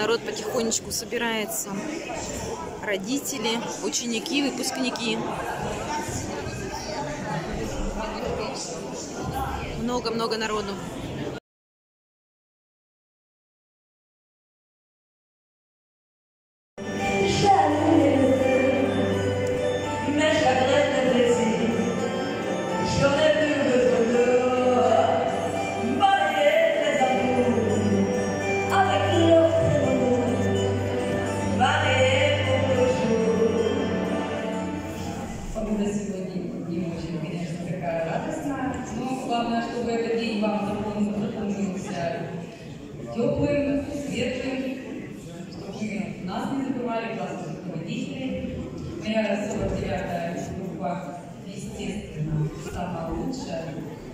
народ потихонечку собирается. Родители, ученики, выпускники. Много-много народу. Главное, чтобы этот день вам запомнился теплым, светлым, чтобы нас не забывали, классных руководителей. Моя 49-я группа, естественно, самая лучшая,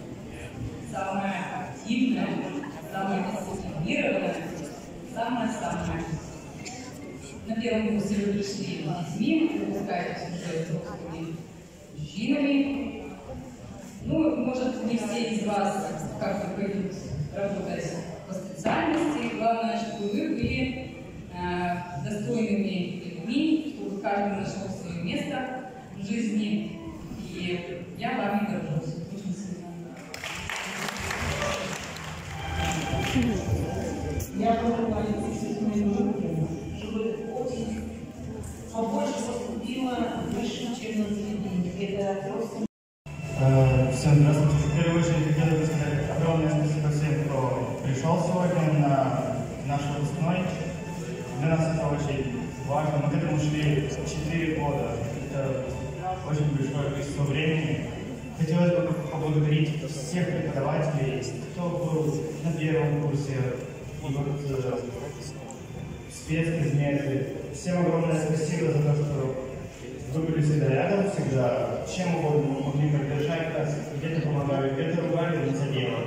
самая активная, самая дисциплинированная, самая-самая. На первом курсе вы пришли с детьми, выпускаетесь уже взрослыми мужчинами. Ну, может, не все из вас как-то пойдут работать по специальности. Главное, чтобы вы были достойными людьми, чтобы каждый нашел свое место в жизни. И я вами горжусь. Очень сильно. Я помогаю с моим группам, чтобы очень побольше поступило выше учебного заведения. Это просто... Всем здравствуйте. В первую очередь хотел бы сказать огромное спасибо всем, кто пришел сегодня на наш выпускной. Для нас это очень важно. Мы к этому шли 4 года. Это очень большое количество времени. Хотелось бы поблагодарить всех преподавателей, кто был на первом курсе, спецпредметы. Всем огромное спасибо за то, что вы были всегда рядом, всегда чем угодно мы могли поддержать нас, где-то помогали, где-то ругали, но за дело.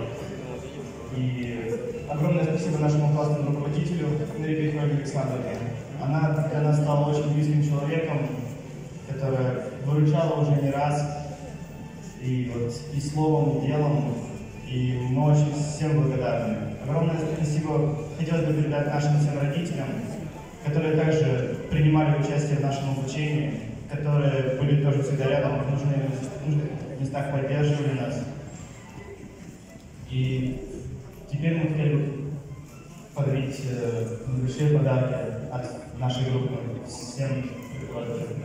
И огромное спасибо нашему классному руководителю Нарибе Ольге Александровне. Она для нас стала очень близким человеком, которая выручала уже не раз, и вот и словом, и делом, и мы очень всем благодарны. Огромное спасибо хотелось бы передать нашим всем родителям, которые также принимали участие в нашем обучении, которые были тоже всегда рядом, в нужных местах поддерживали нас. И теперь мы хотели бы подарить небольшие подарки от нашей группы всем преподавателям.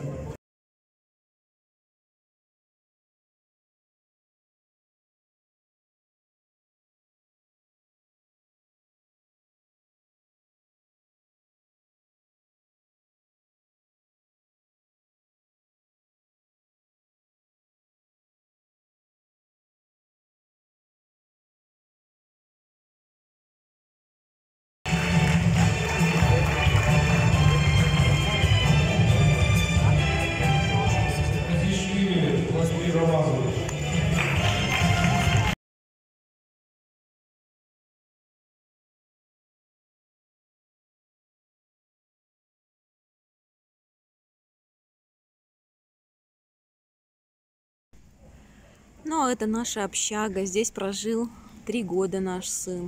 Ну, а это наша общага. Здесь прожил 3 года наш сын.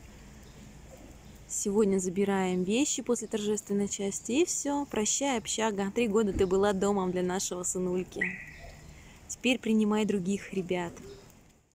Сегодня забираем вещи после торжественной части. И все, прощай, общага. 3 года ты была домом для нашего сынульки. Теперь принимай других ребят.